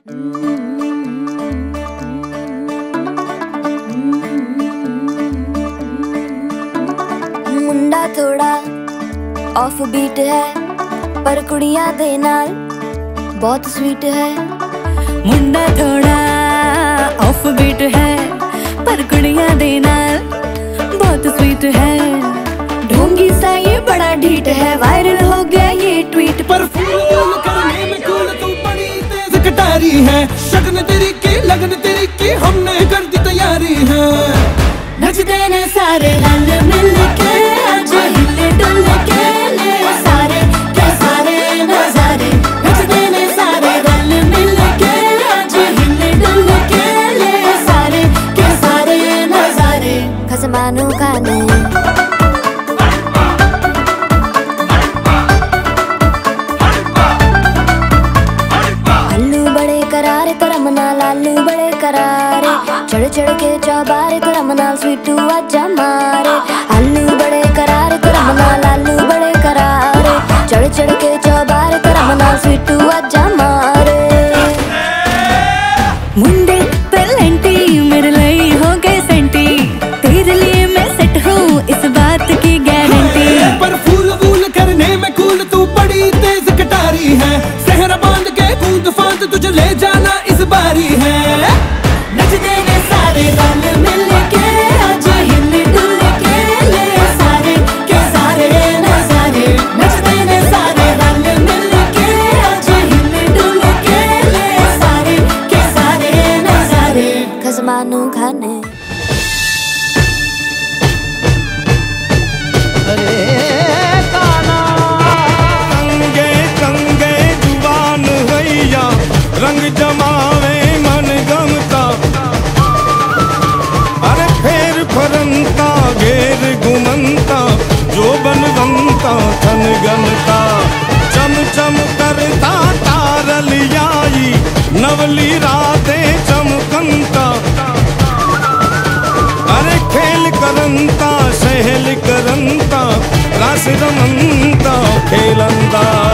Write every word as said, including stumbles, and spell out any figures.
मुंडा थोड़ा off beat है पर कुड़ियां दे नाल बहुत स्वीट है। मुंडा थोड़ा ऑफ बीट है पर कुड़ियां दे नाल बहुत स्वीट है। ढोंगी सा ये बड़ा ढीठ है, वायरल हो गया ये ट्वीट। पर फूल करने में कूल तू बड़ी तेज कटारी है। शगन तेरी की लगन तेरी की हमने कर दी तैयारी है। नचते ने सारे रंग मिल के आज हिले डुल के ले सारे के सारे नजारे। नचते ने सारे रंग मिल के आज हिले डुल के ले सारे के सारे नजारे। खसमानू खाने करारे तो रमना लालू बड़े करारे। चढ़ चढ़ के चौबारे तो रमना स्वीटू आजा मारे। आलू बड़े करारे तो रमना लालू बड़े करारे। चढ़ चढ़ के चौबारे तो रमना स्वीटू आजा मारे। मुंडे पेलेंटी मेरे लिए हो गए सेंटी, तेरे लिए मैं सेट हूँ इस बात की गारंटी। पर फूल फूल करने में कूल तू बड़ी तेज कटारी है। सहरा बांध के कूद फांद तुझे ले जाना इस बारी है। नचते ने सारे रंग मिल के आज हिले डुल के ले सारे के सारे नजारे। नचते ने सारे रंग मिल के आज हिले डुल के ले सारे के सारे नजारे। खसमानू खाने रंग जमावे मन गमता। अरे फेर फरंता घेर घुमंता जो बनवंता थन गनता। चम चम करता तारलियाई नवली रातें चमकंता। अरे खेल करंता सहल करंता रास रमंता खेलंता।